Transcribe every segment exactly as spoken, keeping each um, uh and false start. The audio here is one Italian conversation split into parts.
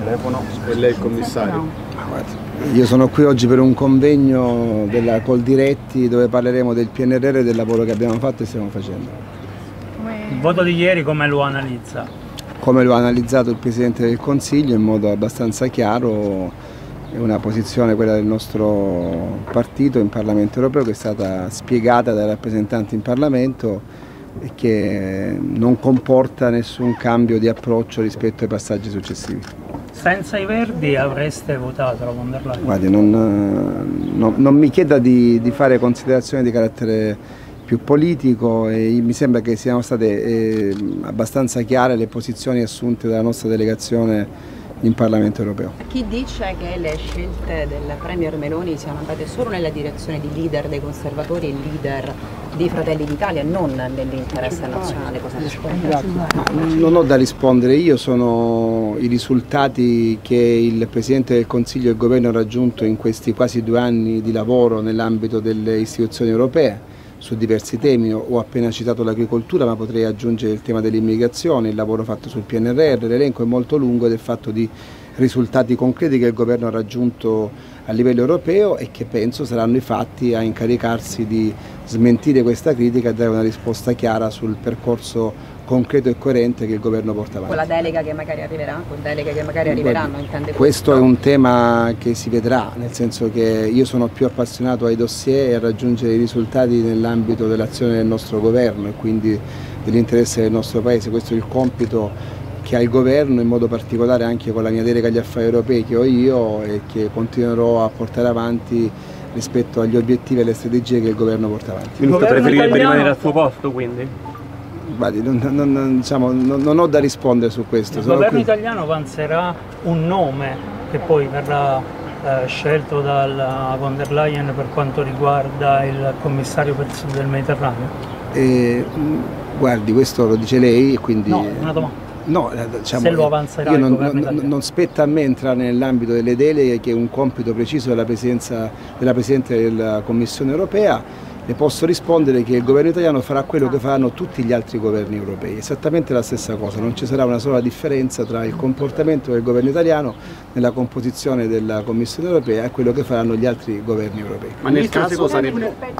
telefono e lei il commissario. Io sono qui oggi per un convegno della Coldiretti dove parleremo del P N R R e del lavoro che abbiamo fatto e stiamo facendo. Il voto di ieri come lo analizza? Come lo ha analizzato il Presidente del Consiglio in modo abbastanza chiaro, è una posizione, quella del nostro partito in Parlamento europeo, che è stata spiegata dai rappresentanti in Parlamento e che non comporta nessun cambio di approccio rispetto ai passaggi successivi. Senza i Verdi avreste votato la von der Leyen? Guardi, non, non, non mi chieda di, di fare considerazioni di carattere più politico e mi sembra che siano state eh, abbastanza chiare le posizioni assunte dalla nostra delegazione in Parlamento europeo. Chi dice che le scelte del Premier Meloni siano andate solo nella direzione di leader dei conservatori e leader di Fratelli d'Italia e non nell'interesse nazionale, cosa risponde? Non ho da rispondere io, sono i risultati che il Presidente del Consiglio e il Governo hanno raggiunto in questi quasi due anni di lavoro nell'ambito delle istituzioni europee su diversi temi. Ho appena citato l'agricoltura, ma potrei aggiungere il tema dell'immigrazione, il lavoro fatto sul P N R R, l'elenco è molto lungo ed è fatto di risultati concreti che il Governo ha raggiunto a livello europeo e che penso saranno i fatti a incaricarsi di smentire questa critica e dare una risposta chiara sul percorso concreto e coerente che il Governo porta avanti. Con la delega che magari arriverà, con deleghe che magari arriveranno, intende questo? Questo è un tema che si vedrà, nel senso che io sono più appassionato ai dossier e a raggiungere i risultati nell'ambito dell'azione del nostro Governo e quindi dell'interesse del nostro Paese. Questo è il compito che ha il Governo, in modo particolare anche con la mia delega agli affari europei che ho io e che continuerò a portare avanti rispetto agli obiettivi e alle strategie che il Governo porta avanti. Il Ministro preferirebbe italiano... rimanere al suo posto, quindi? Guardi, non, non, diciamo, non, non ho da rispondere su questo. Il Sono governo qui. italiano avanzerà un nome che poi verrà eh, scelto dalla von der Leyen per quanto riguarda il commissario per il sud del Mediterraneo? Eh, guardi, questo lo dice lei e quindi... No, una domanda. No, diciamo, se lo avanzerà io il non, governo non, non spetta a me entrare nell'ambito delle deleghe, che è un compito preciso della, della Presidente della Commissione europea. Le posso rispondere che il governo italiano farà quello che faranno tutti gli altri governi europei, esattamente la stessa cosa, non ci sarà una sola differenza tra il comportamento del governo italiano nella composizione della Commissione europea e quello che faranno gli altri governi europei. Ma nel caso sarebbe...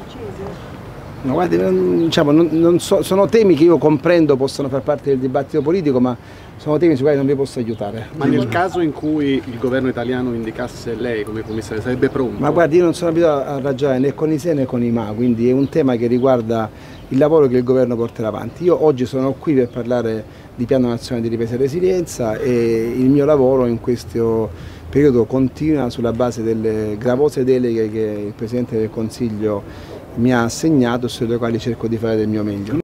No, guardi, diciamo, non, non so, sono temi che io comprendo possono far parte del dibattito politico, ma sono temi sui quali non vi posso aiutare. Ma nel caso in cui il governo italiano indicasse lei come commissario, sarebbe pronto? Ma guardi, io non sono abituato a ragionare né con i se né con i ma, quindi è un tema che riguarda il lavoro che il governo porterà avanti. Io oggi sono qui per parlare di Piano Nazionale di Ripresa e Resilienza e il mio lavoro in questo periodo continua sulla base delle gravose deleghe che il Presidente del Consiglio mi ha assegnato, sulle quali cerco di fare del mio meglio.